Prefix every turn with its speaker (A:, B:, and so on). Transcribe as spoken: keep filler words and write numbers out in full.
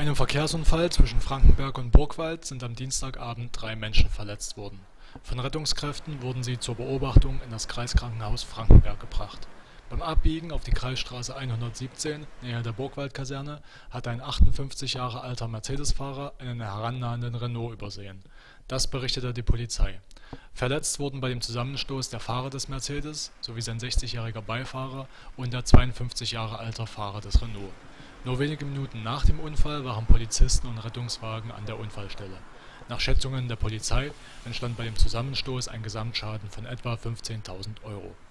A: einem Verkehrsunfall zwischen Frankenberg und Burgwald sind am Dienstagabend drei Menschen verletzt worden. Von Rettungskräften wurden sie zur Beobachtung in das Kreiskrankenhaus Frankenberg gebracht. Beim Abbiegen auf die Kreisstraße hundertsiebzehn, nähe der Burgwald-Kaserne, hatte ein achtundfünfzig Jahre alter Mercedes-Fahrer einen herannahenden Renault übersehen. Das berichtete die Polizei. Verletzt wurden bei dem Zusammenstoß der Fahrer des Mercedes sowie sein sechzigjähriger Beifahrer und der zweiundfünfzig Jahre alte Fahrer des Renault. Nur wenige Minuten nach dem Unfall waren Polizisten und Rettungswagen an der Unfallstelle. Nach Schätzungen der Polizei entstand bei dem Zusammenstoß ein Gesamtschaden von etwa fünfzehntausend Euro.